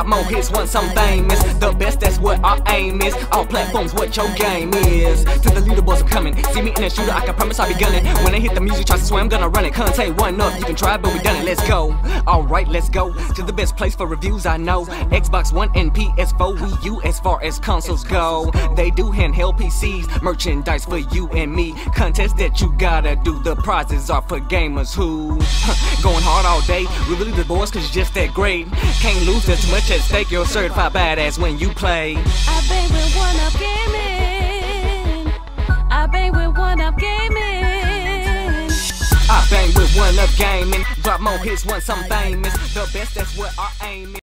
Drop more hits once I'm famous. The best, that's what our aim is. All platforms, what your game is. To the leaderboards I'm coming. See me in a shooter, I can promise I'll be gunning. When I hit the music charts, I swear I'm gonna run it. Conte one up, you can try, but we done it. Let's go. Alright, let's go to the best place for reviews I know. Xbox One and PS4, Wii U as far as consoles go. They do handheld PCs, merchandise for you and me. Contests that you gotta do, the prizes are for gamers who going hard all day. We really the boys cause you're just that great. Can't lose, there's too much at stake. You're a certified badass when you play. I bang with One Up Gaming. I bang with One Up Gaming. I bang with One Up Gaming. Drop more hits once I'm famous. The best, that's what our aim is.